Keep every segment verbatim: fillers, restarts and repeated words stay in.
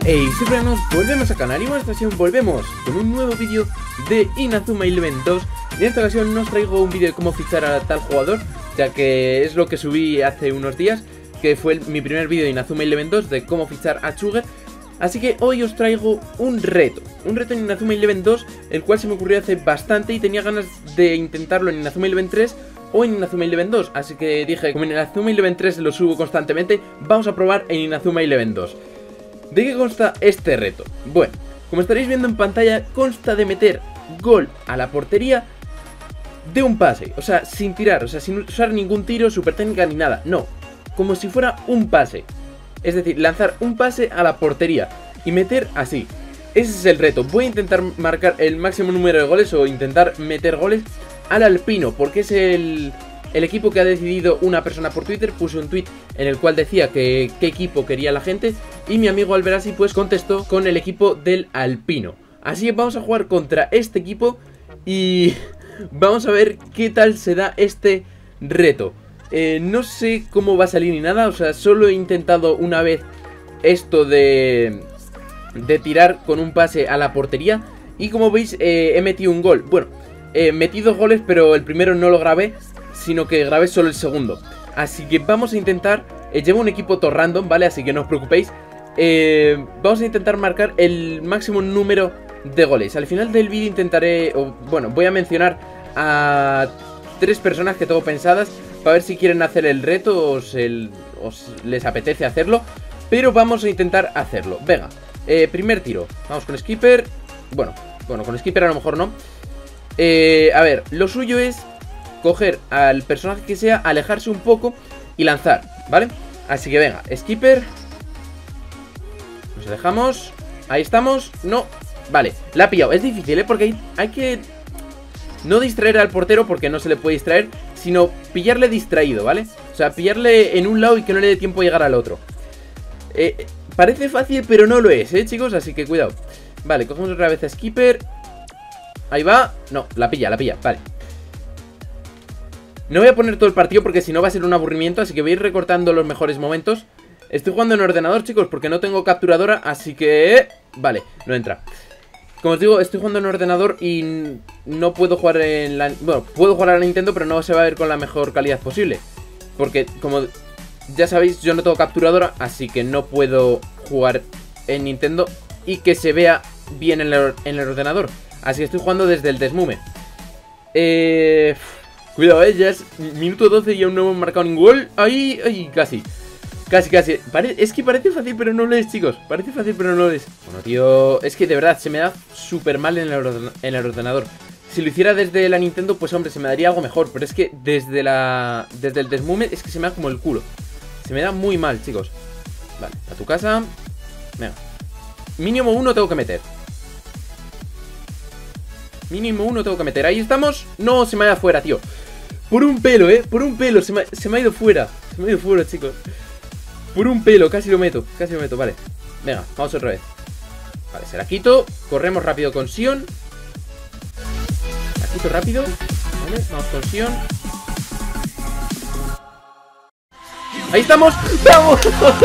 Hey, siempre nos volvemos a canal y en esta ocasión volvemos con un nuevo vídeo de Inazuma Eleven dos. Y en esta ocasión no os traigo un vídeo de cómo fichar a tal jugador, ya que es lo que subí hace unos días, que fue el, mi primer vídeo de Inazuma Eleven dos de cómo fichar a Sugar. Así que hoy os traigo un reto, un reto en Inazuma Eleven dos, el cual se me ocurrió hace bastante y tenía ganas de intentarlo en Inazuma Eleven tres o en Inazuma Eleven dos. Así que dije, como en Inazuma Eleven tres lo subo constantemente, vamos a probar en Inazuma Eleven dos. ¿De qué consta este reto? Bueno, como estaréis viendo en pantalla, consta de meter gol a la portería de un pase. O sea, sin tirar, o sea, sin usar ningún tiro, super técnica ni nada. No, como si fuera un pase. Es decir, lanzar un pase a la portería y meter así. Ese es el reto. Voy a intentar marcar el máximo número de goles o intentar meter goles al Alpino, porque es el... el equipo que ha decidido una persona por Twitter. Puse un tweet en el cual decía que qué equipo quería la gente, y mi amigo Alberasi pues contestó con el equipo del Alpino. Así que vamos a jugar contra este equipo y vamos a ver qué tal se da este reto. eh, No sé cómo va a salir ni nada, o sea, solo he intentado una vez esto de, de tirar con un pase a la portería, y como veis eh, he metido un gol. Bueno, he metido goles, pero el primero no lo grabé, sino que grabé solo el segundo. Así que vamos a intentar, eh, llevo un equipo todo random, ¿vale? Así que no os preocupéis. eh, Vamos a intentar marcar el máximo número de goles. Al final del vídeo intentaré, o, bueno, voy a mencionar a tres personas que tengo pensadas, para ver si quieren hacer el reto o se, os les apetece hacerlo. Pero vamos a intentar hacerlo. Venga, eh, primer tiro, vamos con Skipper. Bueno, bueno, con Skipper a lo mejor no. eh, A ver, lo suyo es coger al personaje que sea, alejarse un poco y lanzar, ¿vale? Así que venga, Skipper. Nos alejamos. Ahí estamos. No, vale, la ha pillado. Es difícil, ¿eh? Porque hay, hay que no distraer al portero, porque no se le puede distraer, sino pillarle distraído, ¿vale? O sea, pillarle en un lado y que no le dé tiempo a llegar al otro. eh, Parece fácil, pero no lo es, ¿eh, chicos? Así que cuidado. Vale, cogemos otra vez a Skipper. Ahí va. No, la pilla, la pilla, vale. No voy a poner todo el partido porque si no va a ser un aburrimiento, así que voy a ir recortando los mejores momentos. Estoy jugando en ordenador, chicos, porque no tengo capturadora, así que... Vale, no entra. Como os digo, estoy jugando en ordenador y no puedo jugar en la... Bueno, puedo jugar a la Nintendo, pero no se va a ver con la mejor calidad posible. Porque, como ya sabéis, yo no tengo capturadora, así que no puedo jugar en Nintendo y que se vea bien en el, en el ordenador. Así que estoy jugando desde el Desmume. Eh... Cuidado, eh, ya es minuto doce y aún no hemos marcado ningún gol. Ahí, ahí, casi. Casi, casi. Pare es que parece fácil, pero no lo es, chicos. Parece fácil, pero no lo es. Bueno, tío, es que de verdad se me da súper mal en el, en el ordenador. Si lo hiciera desde la Nintendo, pues hombre, se me daría algo mejor. Pero es que desde la desde el Desmume es que se me da como el culo. Se me da muy mal, chicos. Vale, a tu casa. Venga. Mínimo uno tengo que meter. Mínimo uno tengo que meter. Ahí estamos. No, se me ha ido afuera, tío. Por un pelo, eh. Por un pelo. Se me, se me ha ido fuera. Se me ha ido fuera, chicos. Por un pelo. Casi lo meto. Casi lo meto. Vale. Venga, vamos otra vez. Vale, se la quito. Corremos rápido con Sion. La quito rápido. Vale, vamos con Sion. Ahí estamos. ¡Vamos!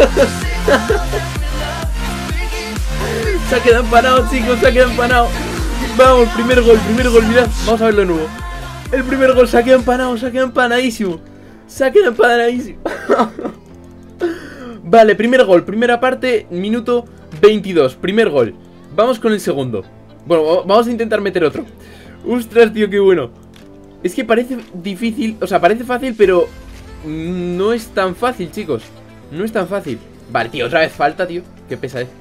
Se ha quedado empanado, chicos. Se ha quedado empanado. Vamos, primer gol, primer gol, mirad. Vamos a verlo de nuevo. El primer gol se ha quedado empanado, se ha quedado empanadísimo. Se ha quedado empanadísimo. Vale, primer gol, primera parte, minuto veintidós. Primer gol. Vamos con el segundo. Bueno, vamos a intentar meter otro. Ostras, tío, qué bueno. Es que parece difícil, o sea, parece fácil, pero no es tan fácil, chicos. No es tan fácil. Vale, tío, otra vez falta, tío. Qué pesa, eh.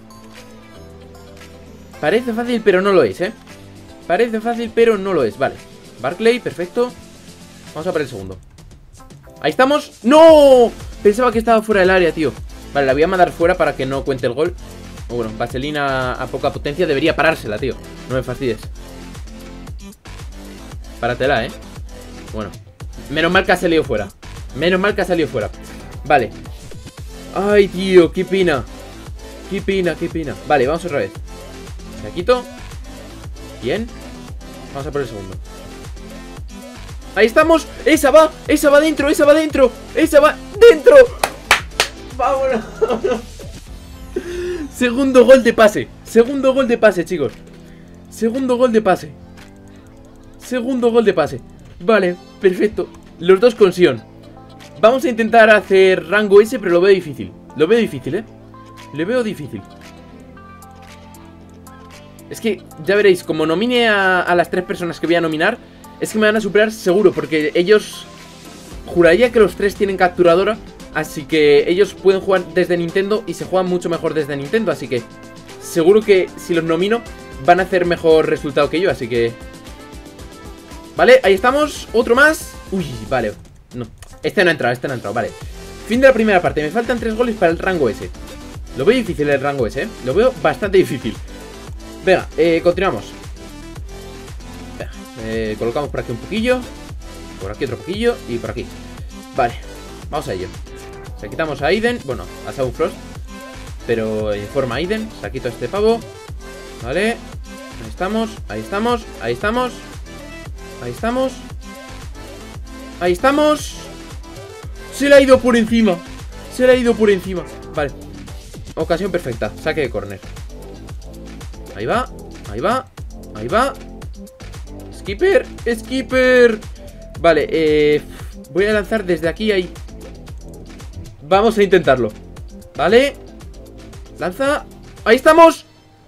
Parece fácil, pero no lo es, ¿eh? Parece fácil, pero no lo es, vale. Barclay, perfecto. Vamos a por el segundo. Ahí estamos. ¡No! Pensaba que estaba fuera del área, tío. Vale, la voy a mandar fuera para que no cuente el gol. O bueno, vaselina a poca potencia. Debería parársela, tío. No me fastidies. Páratela, ¿eh? Bueno. Menos mal que ha salido fuera. Menos mal que ha salido fuera. Vale. Ay, tío, qué pena. Qué pena, qué pena. Vale, vamos otra vez. Me quito. Bien. Vamos a por el segundo. Ahí estamos. Esa va. Esa va dentro. Esa va dentro. Esa va dentro. Vámonos. Segundo gol de pase. Segundo gol de pase, chicos. Segundo gol de pase. Segundo gol de pase. Vale, perfecto. Los dos con Sion. Vamos a intentar hacer rango S, pero lo veo difícil. Lo veo difícil, ¿eh? Lo veo difícil. Es que, ya veréis, como nomine a, a las tres personas que voy a nominar, es que me van a superar seguro, porque ellos... Juraría que los tres tienen capturadora, así que ellos pueden jugar desde Nintendo y se juegan mucho mejor desde Nintendo, así que seguro que si los nomino van a hacer mejor resultado que yo, así que... Vale, ahí estamos, otro más. Uy, vale, no, este no ha entrado, este no ha entrado, vale. Fin de la primera parte, me faltan tres goles para el rango S. Lo veo difícil el rango S, ¿eh? Lo veo bastante difícil. Venga, eh, continuamos. Venga, eh, colocamos por aquí un poquillo, por aquí otro poquillo y por aquí. Vale, vamos a ello. Se quitamos a Aiden, bueno, a Saunfrost, pero en forma Aiden. Se quito a este pavo. Vale, ahí estamos, ahí estamos, ahí estamos. Ahí estamos. Ahí estamos. Se le ha ido por encima. Se le ha ido por encima. Vale, ocasión perfecta, saque de córner. Ahí va, ahí va, ahí va. Skipper, skipper. Vale, eh, voy a lanzar desde aquí ahí. Vamos a intentarlo. Vale. Lanza. Ahí estamos.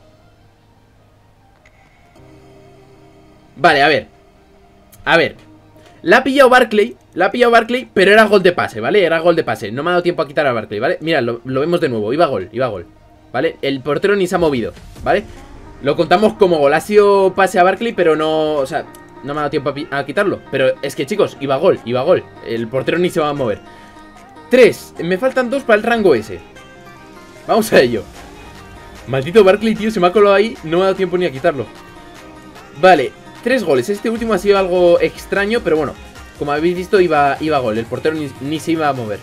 Vale, a ver. A ver. La ha pillado Barkley. La ha pillado Barkley, pero era gol de pase, ¿vale? Era gol de pase. No me ha dado tiempo a quitar a Barkley, ¿vale? Mira, lo, lo vemos de nuevo. Iba gol, iba gol. ¿Vale? El portero ni se ha movido, ¿vale? Lo contamos como gol. Ha sido pase a Barkley, pero no... O sea, no me ha dado tiempo a, a quitarlo. Pero es que, chicos, iba gol, iba gol. El portero ni se va a mover. Tres. Me faltan dos para el rango S. Vamos a ello. Maldito Barkley, tío, se me ha colado ahí. No me ha dado tiempo ni a quitarlo. Vale, tres goles. Este último ha sido algo extraño, pero bueno, como habéis visto, iba, iba gol. El portero ni, ni se iba a mover.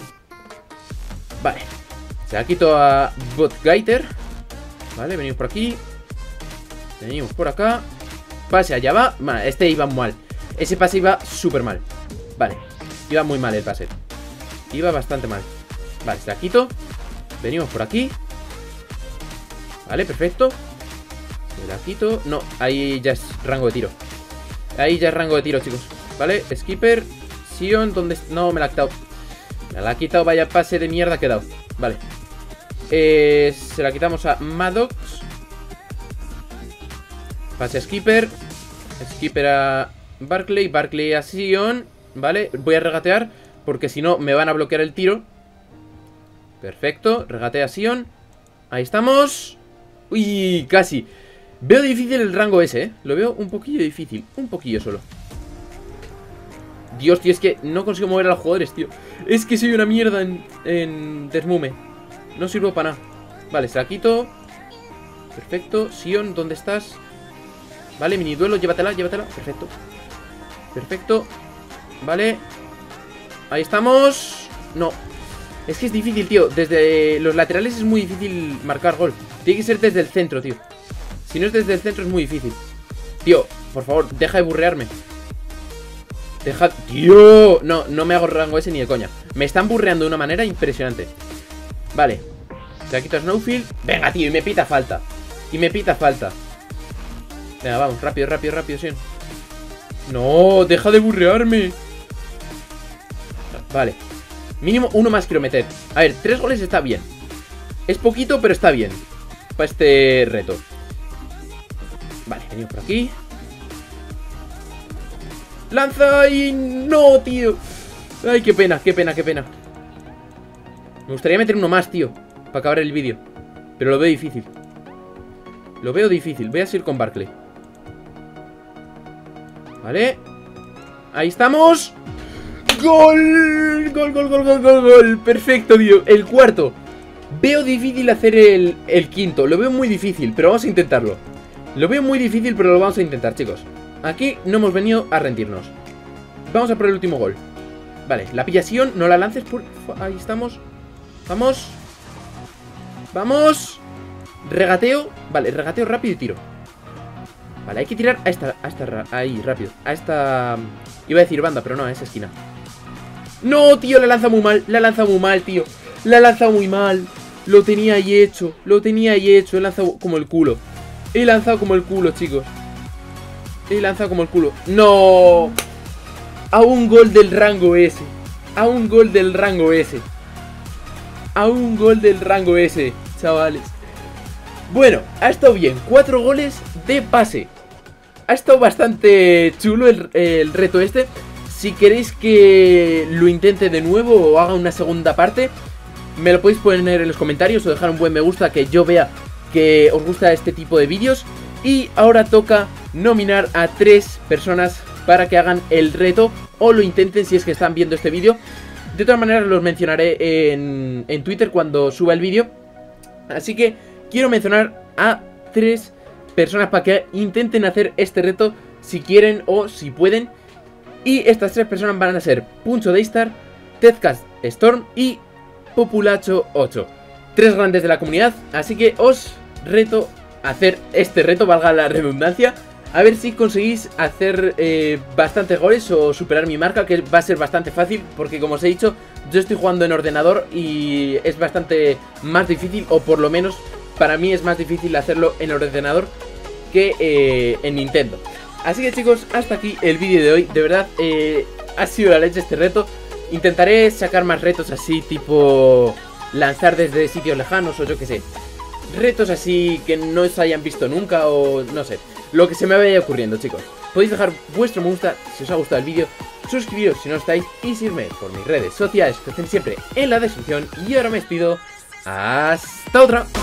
Vale. Se la quito a Botgaiter. Vale, venimos por aquí. Venimos por acá. Pase allá va. Vale, este iba mal. Ese pase iba súper mal. Vale, iba muy mal el pase. Iba bastante mal. Vale, se la quito. Venimos por aquí. Vale, perfecto. Se la quito. No, ahí ya es rango de tiro. Ahí ya es rango de tiro, chicos. Vale, Skipper. Sion, ¿dónde? No, me la ha quitado. Me la ha quitado, vaya pase de mierda que he dado. Vale. Eh, se la quitamos a Maddox. Pase a Skipper. Skipper a Barkley. Barkley a Sion. Vale, voy a regatear porque si no me van a bloquear el tiro. Perfecto, regatea a Sion. Ahí estamos. Uy, casi. Veo difícil el rango ese, ¿eh? Lo veo un poquillo difícil. Un poquillo solo. Dios, tío, es que no consigo mover a los jugadores, tío. Es que soy una mierda en, en Desmume. No sirvo para nada. Vale, se la quito. Perfecto. Sion, ¿dónde estás? Vale, mini duelo, llévatela, llévatela. Perfecto. Perfecto. Vale. Ahí estamos. No. Es que es difícil, tío. Desde los laterales es muy difícil marcar gol. Tiene que ser desde el centro, tío. Si no es desde el centro es muy difícil. Tío, por favor, deja de burrearme. Deja... ¡Tío! No, no me hago rango ese ni de coña. Me están burreando de una manera impresionante. Vale. Se la quito a Snowfield. Venga, tío, y me pita falta. Y me pita falta. Venga, vamos, rápido, rápido, rápido, Sion. No, deja de burrearme. Vale. Mínimo uno más quiero meter. A ver, tres goles está bien. Es poquito, pero está bien para este reto. Vale, venimos por aquí. Lanza y... No, tío. Ay, qué pena, qué pena, qué pena. Me gustaría meter uno más, tío, para acabar el vídeo, pero lo veo difícil. Lo veo difícil, voy a seguir con Barkley. Vale. Ahí estamos. ¡Gol! ¡Gol, gol, gol, gol, gol, gol! Perfecto, tío, el cuarto. Veo difícil hacer el, el quinto. Lo veo muy difícil, pero vamos a intentarlo. Lo veo muy difícil, pero lo vamos a intentar, chicos. Aquí no hemos venido a rendirnos. Vamos a por el último gol. Vale, la pillación, no la lances por... Ahí estamos. Vamos. Vamos. Regateo. Vale, regateo rápido y tiro. Vale, hay que tirar a esta... A esta ahí, rápido. A esta... Iba a decir banda, pero no, a esa esquina. No, tío, la lanza muy mal. La lanza muy mal, tío. La lanza muy mal. Lo tenía ahí hecho, lo tenía ahí hecho. He lanzado como el culo. He lanzado como el culo, chicos. He lanzado como el culo. ¡No! A un gol del rango S. A un gol del rango S. A un gol del rango S, chavales. Bueno, ha estado bien. Cuatro goles de pase. Ha estado bastante chulo el, el reto este. Si queréis que lo intente de nuevo o haga una segunda parte, me lo podéis poner en los comentarios o dejar un buen me gusta, que yo vea que os gusta este tipo de vídeos. Y ahora toca nominar a tres personas para que hagan el reto o lo intenten si es que están viendo este vídeo. De todas maneras los mencionaré en, en Twitter cuando suba el vídeo. Así que quiero mencionar a tres personas para que intenten hacer este reto si quieren o si pueden. Y estas tres personas van a ser Puncho Daystar, Tedcast Storm y Populacho ocho. Tres grandes de la comunidad, así que os reto a hacer este reto, valga la redundancia. A ver si conseguís hacer eh, bastantes goles o superar mi marca, que va a ser bastante fácil, porque como os he dicho, yo estoy jugando en ordenador y es bastante más difícil, o por lo menos para mí es más difícil hacerlo en ordenador que eh, en Nintendo. Así que chicos, hasta aquí el vídeo de hoy. De verdad, eh, ha sido la leche este reto. Intentaré sacar más retos así, tipo lanzar desde sitios lejanos o yo que sé. Retos así que no se hayan visto nunca o no sé. Lo que se me vaya ocurriendo, chicos. Podéis dejar vuestro me gusta si os ha gustado el vídeo, suscribiros si no estáis y seguirme por mis redes sociales que estén siempre en la descripción. Y ahora me despido. Hasta otra.